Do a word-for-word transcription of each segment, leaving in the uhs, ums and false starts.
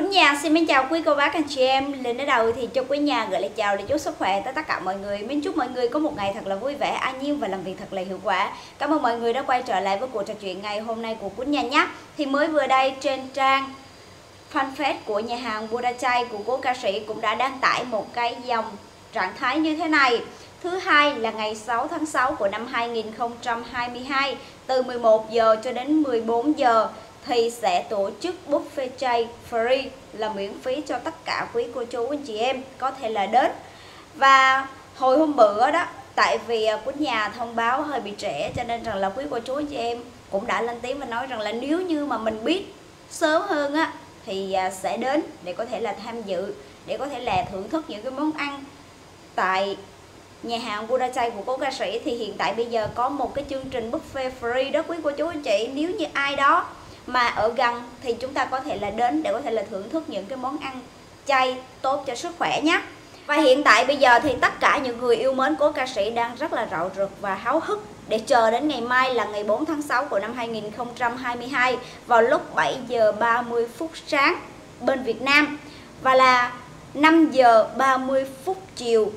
Quýnh Nhà xin mến chào quý cô bác anh chị em. Lên đến đầu thì cho Quýnh Nhà gửi lời chào để chúc sức khỏe tới tất cả mọi người. Mến chúc mọi người có một ngày thật là vui vẻ, an nhiên và làm việc thật là hiệu quả. Cảm ơn mọi người đã quay trở lại với cuộc trò chuyện ngày hôm nay của Quýnh Nhà nhé. Thì mới vừa đây trên trang fanpage của nhà hàng Budachai của cố ca sĩ cũng đã đăng tải một cái dòng trạng thái như thế này. Thứ hai là ngày sáu tháng sáu của năm hai nghìn không trăm hai mươi hai, từ mười một giờ cho đến mười bốn giờ thì sẽ tổ chức buffet chay free, là miễn phí cho tất cả quý cô chú anh chị em có thể là đến. Và hồi hôm bữa đó, tại vì Quýnh Nhà thông báo hơi bị trễ cho nên rằng là quý cô chú anh chị em cũng đã lên tiếng và nói rằng là nếu như mà mình biết sớm hơn á thì sẽ đến để có thể là tham dự, để có thể là thưởng thức những cái món ăn tại nhà hàng Budachai của cố ca sĩ. Thì hiện tại bây giờ có một cái chương trình buffet free đó quý cô chú anh chị. Nếu như ai đó mà ở gần thì chúng ta có thể là đến để có thể là thưởng thức những cái món ăn chay tốt cho sức khỏe nhé. Và hiện tại bây giờ thì tất cả những người yêu mến cố ca sĩ đang rất là rạo rực và háo hức để chờ đến ngày mai là ngày bốn tháng sáu của năm hai nghìn không trăm hai mươi hai vào lúc bảy giờ ba mươi phút sáng bên Việt Nam và là năm giờ ba mươi phút chiều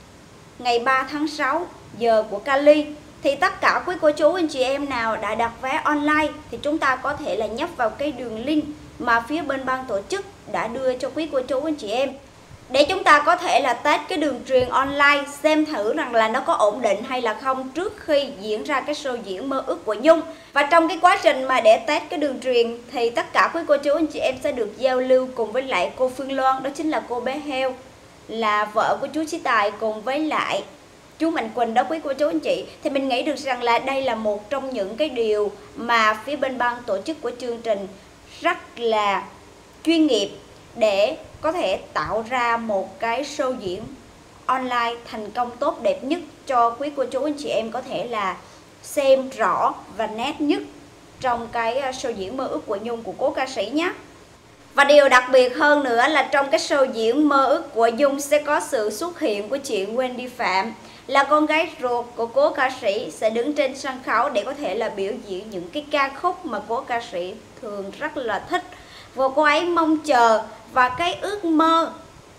ngày ba tháng sáu giờ của Cali. Thì tất cả quý cô chú anh chị em nào đã đặt vé online thì chúng ta có thể là nhấp vào cái đường link mà phía bên ban tổ chức đã đưa cho quý cô chú anh chị em, để chúng ta có thể là test cái đường truyền online, xem thử rằng là nó có ổn định hay là không trước khi diễn ra cái show diễn Mơ Ước của Nhung. Và trong cái quá trình mà để test cái đường truyền thì tất cả quý cô chú anh chị em sẽ được giao lưu cùng với lại cô Phương Loan, đó chính là cô bé heo, là vợ của chú Chí Tài, cùng với lại chú Mạnh Quỳnh đó quý cô chú anh chị. Thì mình nghĩ được rằng là đây là một trong những cái điều mà phía bên ban tổ chức của chương trình rất là chuyên nghiệp để có thể tạo ra một cái show diễn online thành công tốt đẹp nhất cho quý cô chú anh chị em có thể là xem rõ và nét nhất trong cái show diễn Mơ Ước của Nhung của cố ca sĩ nhé. Và điều đặc biệt hơn nữa là trong cái show diễn Mơ Ước của Nhung sẽ có sự xuất hiện của chị Wendy Phạm, là con gái ruột của cố ca sĩ, sẽ đứng trên sân khấu để có thể là biểu diễn những cái ca khúc mà cố ca sĩ thường rất là thích và cô ấy mong chờ. Và cái ước mơ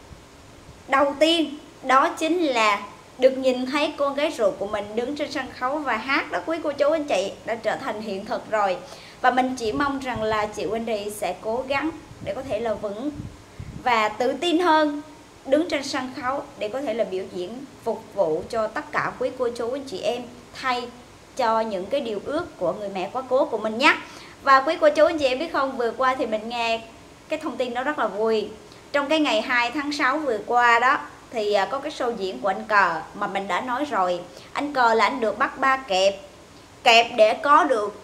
đầu tiên đó chính là được nhìn thấy con gái ruột của mình đứng trên sân khấu và hát đó quý cô chú anh chị, đã trở thành hiện thực rồi. Và mình chỉ mong rằng là chị Wendy sẽ cố gắng để có thể là vững và tự tin hơn đứng trên sân khấu để có thể là biểu diễn phục vụ cho tất cả quý cô chú anh chị em, thay cho những cái điều ước của người mẹ quá cố của mình nhé. Và quý cô chú anh chị em biết không, vừa qua thì mình nghe cái thông tin đó rất là vui. Trong cái ngày hai tháng sáu vừa qua đó thì có cái show diễn của anh Cờ mà mình đã nói rồi. Anh Cờ là anh được bắt ba kẹp Kẹp để có được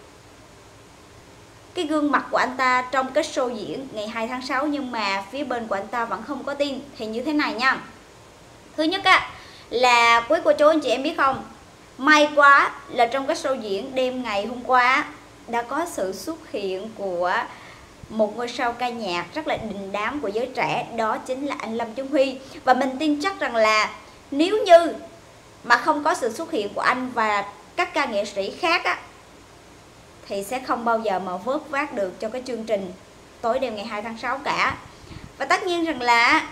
cái gương mặt của anh ta trong cái show diễn ngày hai tháng sáu, nhưng mà phía bên của anh ta vẫn không có tin. Thì như thế này nha. Thứ nhất á, là quý cô chú anh chị em biết không, may quá là trong cái show diễn đêm ngày hôm qua đã có sự xuất hiện của một ngôi sao ca nhạc rất là đình đám của giới trẻ, đó chính là anh Lâm Trung Huy. Và mình tin chắc rằng là nếu như mà không có sự xuất hiện của anh và các ca nghệ sĩ khác á, thì sẽ không bao giờ mà vớt vát được cho cái chương trình tối đêm ngày hai tháng sáu cả. Và tất nhiên rằng là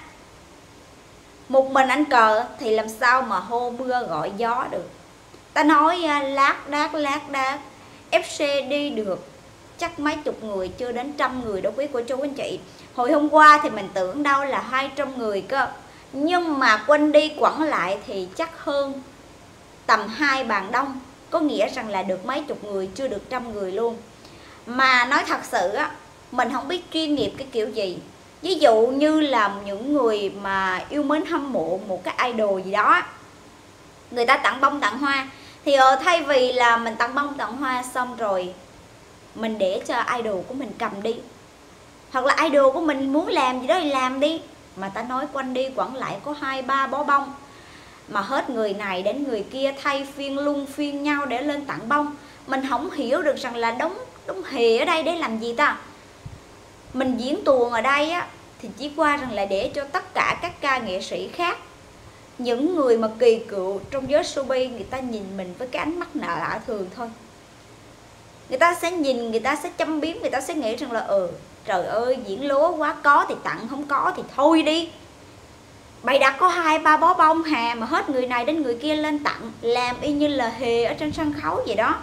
một mình anh Cờ thì làm sao mà hô mưa gọi gió được. Ta nói lác đác lác đác ép xê đi được chắc mấy chục người, chưa đến trăm người đâu quý cô chú anh chị. Hồi hôm qua thì mình tưởng đâu là hai trăm người cơ, nhưng mà quanh đi quẩn lại thì chắc hơn tầm hai bàn đông, có nghĩa rằng là được mấy chục người, chưa được trăm người luôn. Mà nói thật sự á, mình không biết chuyên nghiệp cái kiểu gì. Ví dụ như là những người mà yêu mến hâm mộ một cái idol gì đó, người ta tặng bông tặng hoa, thì ờ, thay vì là mình tặng bông tặng hoa xong rồi mình để cho idol của mình cầm đi, hoặc là idol của mình muốn làm gì đó thì làm đi, mà ta nói quanh đi quẩn lại có hai ba bó bông, mà hết người này đến người kia thay phiên luân phiên nhau để lên tặng bông. Mình không hiểu được rằng là đóng đóng hề ở đây để làm gì ta. Mình diễn tuồng ở đây á thì chỉ qua rằng là để cho tất cả các ca nghệ sĩ khác, những người mà kỳ cựu trong giới showbiz, người ta nhìn mình với cái ánh mắt lạ lạ thường thôi. Người ta sẽ nhìn, người ta sẽ châm biếm, người ta sẽ nghĩ rằng là ừ Trời ơi diễn lúa quá, có thì tặng, không có thì thôi đi. Bày đặt có hai ba bó bông hà mà hết người này đến người kia lên tặng, làm y như là hề ở trên sân khấu vậy đó.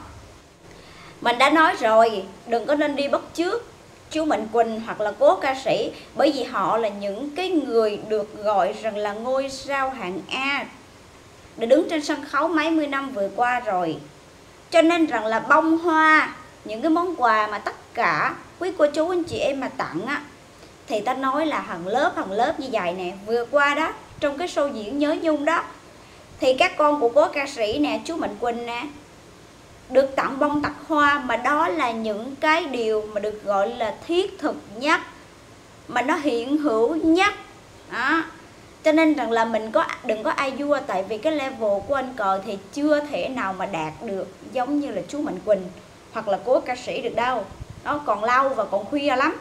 Mình đã nói rồi, đừng có nên đi bắt chước chú Mạnh Quỳnh hoặc là cố ca sĩ, bởi vì họ là những cái người được gọi rằng là ngôi sao hạng A, đã đứng trên sân khấu mấy mươi năm vừa qua rồi. Cho nên rằng là bông hoa, những cái món quà mà tất cả quý cô chú anh chị em mà tặng á, thì ta nói là hàng lớp hàng lớp như vậy nè. Vừa qua đó, trong cái show diễn Nhớ Nhung đó, thì các con của cố ca sĩ nè, chú Mạnh Quỳnh nè, được tặng bông tặng hoa, mà đó là những cái điều mà được gọi là thiết thực nhất, mà nó hiện hữu nhất đó. Cho nên rằng là mình có đừng có ai vua, tại vì cái level của anh Cờ thì chưa thể nào mà đạt được giống như là chú Mạnh Quỳnh hoặc là cố ca sĩ được đâu. Nó còn lâu và còn khuya lắm,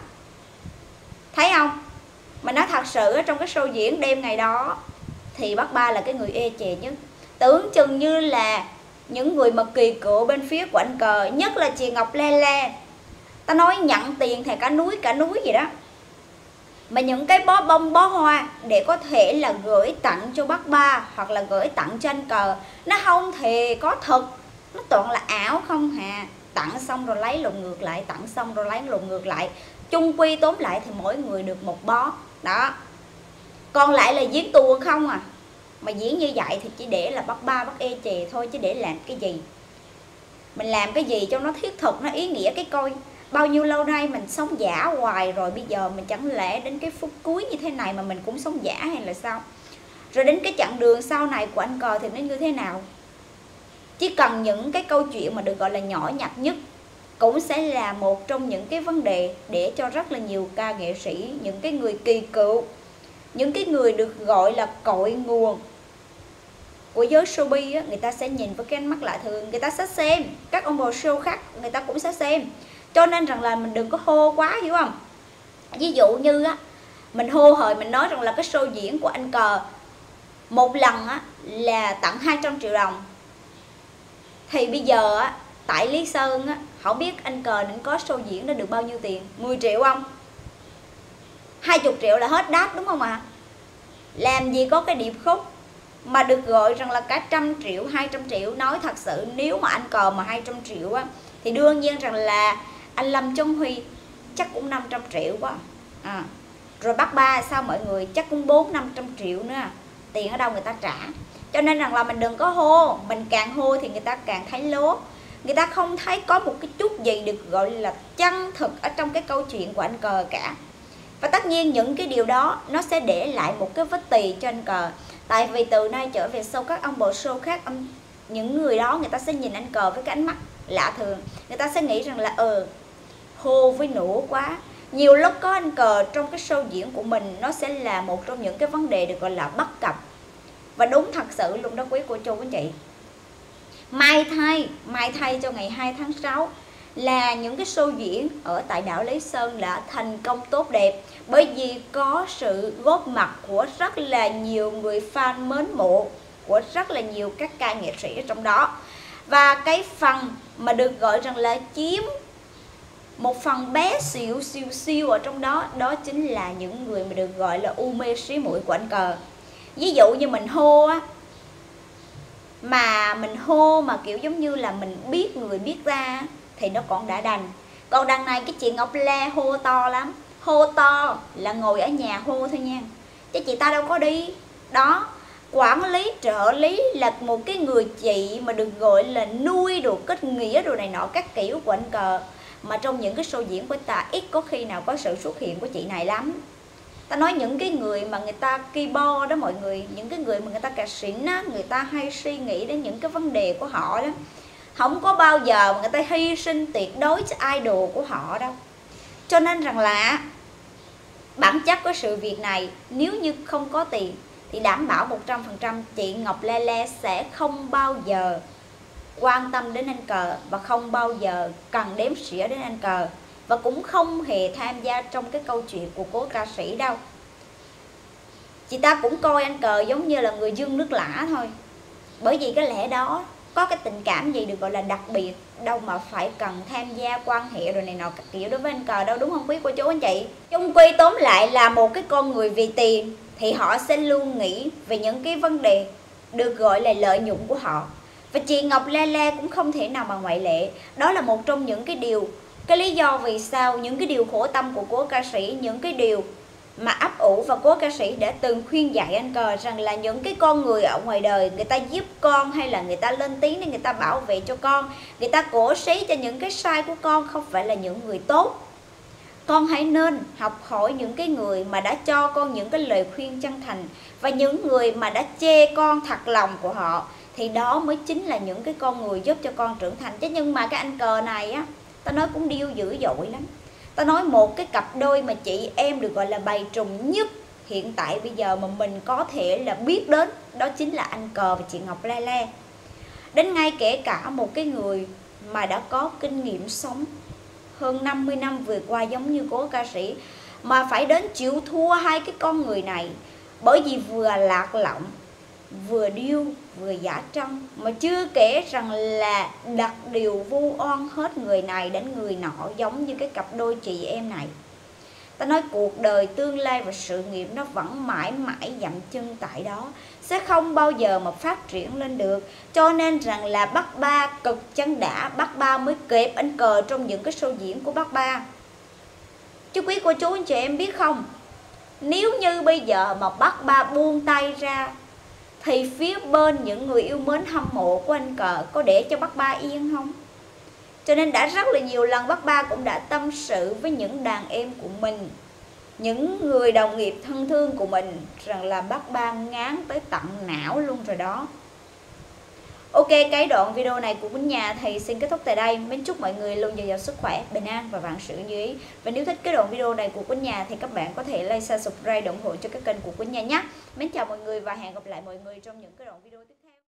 thấy không? Mà nói thật sự trong cái show diễn đêm ngày đó thì bác Ba là cái người ê chề nhất. Tưởng chừng như là những người mà kỳ cựu bên phía của anh Cờ, nhất là chị Ngọc Lê Lê, ta nói nhận tiền thì cả núi cả núi gì đó, mà những cái bó bông bó hoa để có thể là gửi tặng cho bác Ba hoặc là gửi tặng cho anh Cờ, nó không hề có thật, nó toàn là ảo không hà. Tặng xong rồi lấy lộn ngược lại, tặng xong rồi lấy lộn ngược lại, chung quy tóm lại thì mỗi người được một bó đó. Còn lại là diễn tuồng không à. Mà diễn như vậy thì chỉ để là bác Ba bác ê chề thôi, chứ để làm cái gì? Mình làm cái gì cho nó thiết thực, nó ý nghĩa cái coi. Bao nhiêu lâu nay mình sống giả hoài rồi, bây giờ mình chẳng lẽ đến cái phút cuối như thế này mà mình cũng sống giả hay là sao? Rồi đến cái chặng đường sau này của anh Cờ thì nó như thế nào? Chỉ cần những cái câu chuyện mà được gọi là nhỏ nhặt nhất cũng sẽ là một trong những cái vấn đề để cho rất là nhiều ca nghệ sĩ, những cái người kỳ cựu, những cái người được gọi là cội nguồn của giới showbiz á, người ta sẽ nhìn với cái ánh mắt lạ thường, người ta sẽ xem. Các ông bồ show khác người ta cũng sẽ xem. Cho nên rằng là mình đừng có hô quá, hiểu không? Ví dụ như á, mình hô hời mình nói rằng là cái show diễn của anh Cờ một lần á là tặng hai trăm triệu đồng, thì bây giờ á tại Lý Sơn á, không biết anh Cờ định có show diễn nó được bao nhiêu tiền? mười triệu không? hai mươi triệu là hết đát đúng không ạ? À? Làm gì có cái điệp khúc mà được gọi rằng là cả trăm triệu, hai trăm triệu. Nói thật sự nếu mà anh Cờ mà hai trăm triệu á, thì đương nhiên rằng là anh Lâm Trấn Huy chắc cũng năm trăm triệu quá à. Rồi bác Ba sao mọi người chắc cũng bốn năm trăm triệu nữa. Tiền ở đâu người ta trả? Cho nên rằng là mình đừng có hô. Mình càng hô thì người ta càng thấy lố. Người ta không thấy có một cái chút gì được gọi là chân thực ở trong cái câu chuyện của anh Cờ cả. Và tất nhiên những cái điều đó nó sẽ để lại một cái vết tì cho anh Cờ. Tại vì từ nay trở về sau các ông bộ show khác, ông, những người đó người ta sẽ nhìn anh Cờ với cái ánh mắt lạ thường. Người ta sẽ nghĩ rằng là ừ hô với nổ quá. Nhiều lúc có anh Cờ trong cái show diễn của mình, nó sẽ là một trong những cái vấn đề được gọi là bất cập. Và đúng thật sự luôn đó quý cô chú anh chị. May thay, may thay cho ngày hai tháng sáu là những cái show diễn ở tại đảo Lý Sơn đã thành công tốt đẹp, bởi vì có sự góp mặt của rất là nhiều người fan mến mộ, của rất là nhiều các ca nghệ sĩ ở trong đó. Và cái phần mà được gọi rằng là chiếm một phần bé xíu siêu siêu ở trong đó, đó chính là những người mà được gọi là u mê xí mũi của anh Cờ. Ví dụ như mình hô á, mà mình hô mà kiểu giống như là mình biết người biết ra thì nó còn đã đành. Còn đằng này cái chị Ngọc Lê hô to lắm. Hô to là ngồi ở nhà hô thôi nha, chứ chị ta đâu có đi. Đó, quản lý trợ lý là một cái người chị mà được gọi là nuôi đồ kết nghĩa đồ này nọ các kiểu của anh Cờ. Mà trong những cái show diễn của ta ít có khi nào có sự xuất hiện của chị này lắm. Ta nói những cái người mà người ta keyboard đó mọi người, những cái người mà người ta cà xỉn á, người ta hay suy nghĩ đến những cái vấn đề của họ đó. Không có bao giờ mà người ta hy sinh tuyệt đối cho idol của họ đâu. Cho nên rằng là bản chất của sự việc này, nếu như không có tiền thì đảm bảo một trăm phần trăm chị Ngọc Lê Lê sẽ không bao giờ quan tâm đến anh Cờ, và không bao giờ cần đếm xỉa đến anh Cờ, và cũng không hề tham gia trong cái câu chuyện của cố ca sĩ đâu. Chị ta cũng coi anh Cờ giống như là người dưng nước lã thôi. Bởi vì cái lẽ đó có cái tình cảm gì được gọi là đặc biệt đâu mà phải cần tham gia quan hệ rồi này nọ các kiểu đối với anh cờ đâu, đúng không quý cô chú anh chị? Chung quy tóm lại là một cái con người vì tiền thì họ sẽ luôn nghĩ về những cái vấn đề được gọi là lợi nhuận của họ. Và chị Ngọc Lê Lê cũng không thể nào mà ngoại lệ. Đó là một trong những cái điều, cái lý do vì sao những cái điều khổ tâm của cố ca sĩ, những cái điều mà ấp ủ và cố ca sĩ đã từng khuyên dạy anh cờ rằng là những cái con người ở ngoài đời người ta giúp con hay là người ta lên tiếng để người ta bảo vệ cho con, người ta cổ xí cho những cái sai của con không phải là những người tốt. Con hãy nên học hỏi những cái người mà đã cho con những cái lời khuyên chân thành, và những người mà đã chê con thật lòng của họ, thì đó mới chính là những cái con người giúp cho con trưởng thành. Chứ nhưng mà cái anh cờ này á, tao nói cũng điêu dữ dội lắm. Tao nói một cái cặp đôi mà chị em được gọi là bày trùng nhất hiện tại bây giờ mà mình có thể là biết đến, đó chính là anh cờ và chị Ngọc Lê Lê. Đến ngay kể cả một cái người mà đã có kinh nghiệm sống hơn năm mươi năm vừa qua giống như cố ca sĩ mà phải đến chịu thua hai cái con người này, bởi vì vừa lạc lõng, vừa điêu, vừa giả trân, mà chưa kể rằng là đặt điều vu oan hết người này đến người nọ giống như cái cặp đôi chị em này. Ta nói cuộc đời, tương lai và sự nghiệp nó vẫn mãi mãi dậm chân tại đó, sẽ không bao giờ mà phát triển lên được. Cho nên rằng là bác Ba cực chân đã, bác Ba mới kẹp anh cờ trong những cái show diễn của bác Ba. Chứ quý cô chú anh chị em biết không, nếu như bây giờ mà bác Ba buông tay ra thì phía bên những người yêu mến hâm mộ của anh cờ có để cho bác Ba yên không? Cho nên đã rất là nhiều lần bác Ba cũng đã tâm sự với những đàn em của mình, những người đồng nghiệp thân thương của mình, rằng là bác Ba ngán tới tận não luôn rồi đó. Ok, cái đoạn video này của Quýnh Nhà thì xin kết thúc tại đây. Mến chúc mọi người luôn dồi dào sức khỏe, bình an và vạn sự như ý. Và nếu thích cái đoạn video này của Quýnh Nhà thì các bạn có thể like, share, subscribe để ủng hộ cho cái kênh của Quýnh Nhà nhé. Mến chào mọi người và hẹn gặp lại mọi người trong những cái đoạn video tiếp theo.